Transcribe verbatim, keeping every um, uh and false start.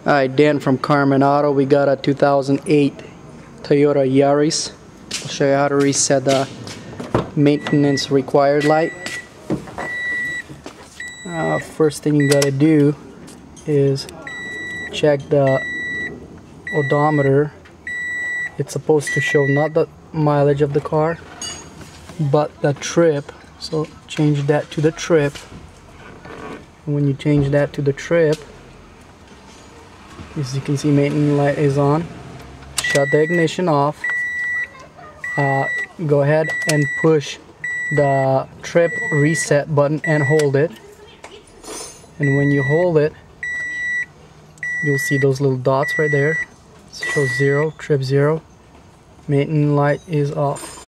Alright, Dan from Carmen Auto. We got a two thousand eight Toyota Yaris. I'll show you how to reset the maintenance required light. Uh, first thing you gotta do is check the odometer. It's supposed to show not the mileage of the car, but the trip. So change that to the trip. And when you change that to the trip, as you can see, maintenance light is on. Shut the ignition off. Uh, go ahead and push the trip reset button and hold it. And when you hold it, you'll see those little dots right there. It shows zero, trip zero. Maintenance light is off.